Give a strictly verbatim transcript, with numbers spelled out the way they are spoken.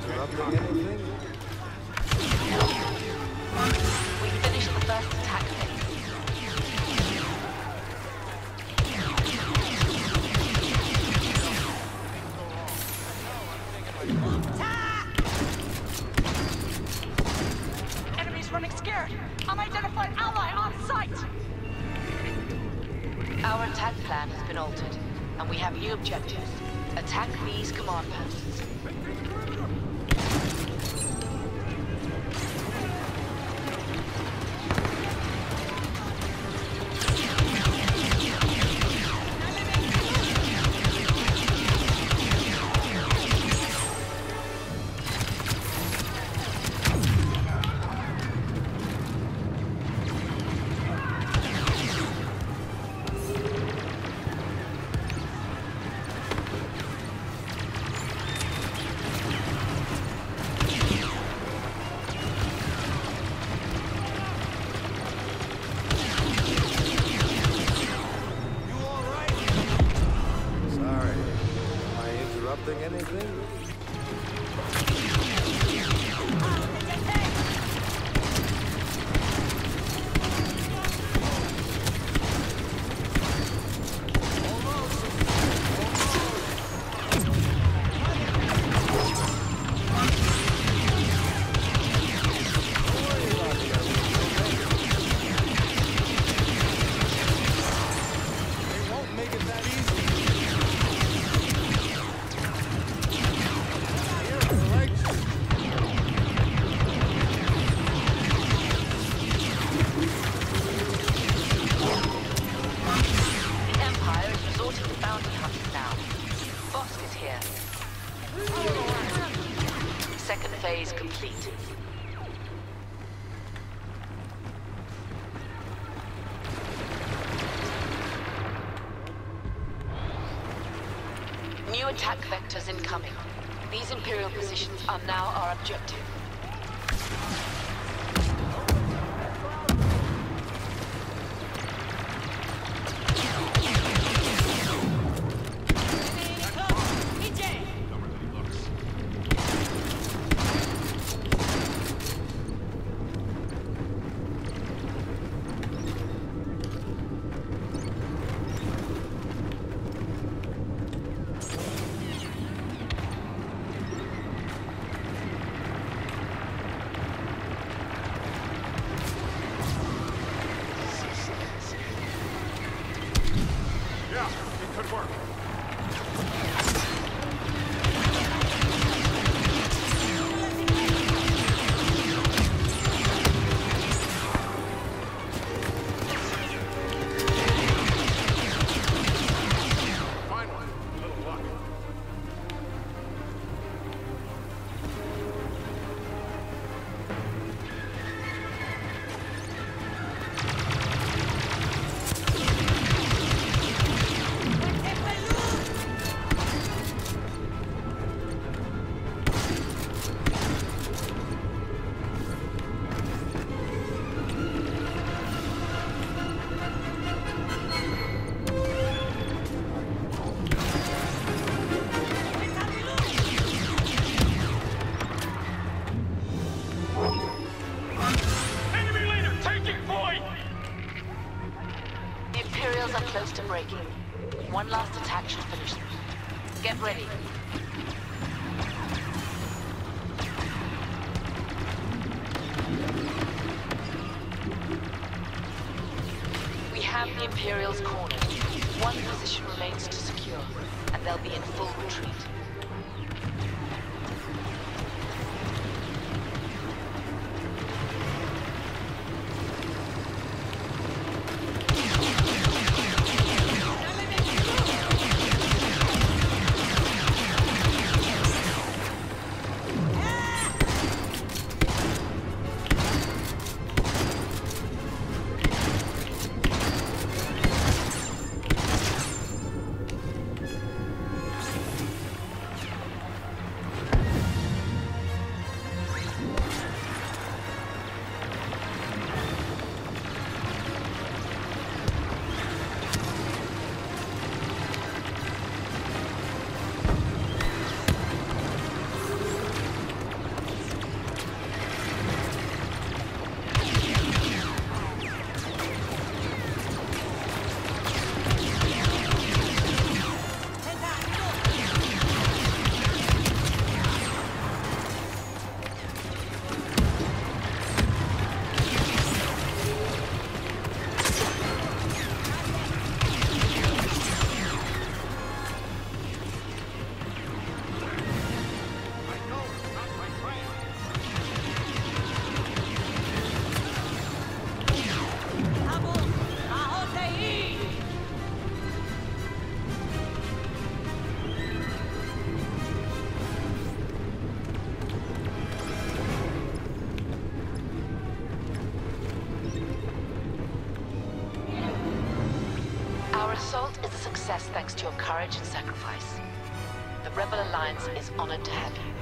interrupting anything? We finished the first attack phase. Enemies running scared. Unidentified ally on sight. Our attack plan has been altered, and we have new objectives. Attack these command posts. Anything? Second phase complete. New attack vectors incoming. These Imperial positions are now our objective. Good work. Finally, a little luck. Are close to breaking. One last attack should finish them. Get ready. We have the Imperials cornered. One position remains to secure, and they'll be in full retreat. assault is a success thanks to your courage and sacrifice. The Rebel Alliance is honored to have you.